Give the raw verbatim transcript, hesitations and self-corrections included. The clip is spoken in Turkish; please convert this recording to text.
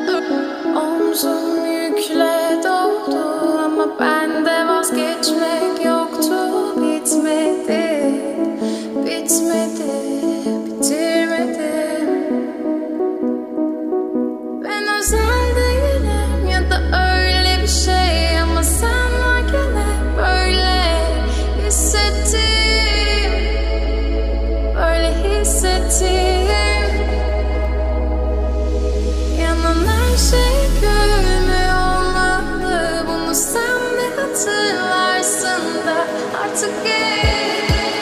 Omzum yükle doldu ama bende vazgeçmek yoktu. Bitmedi, bitmedi, bitirmedim. Ben özel değilim ya da öyle bir şey, ama sen varken hep böyle hissettim, böyle hissettim. Yanan her şey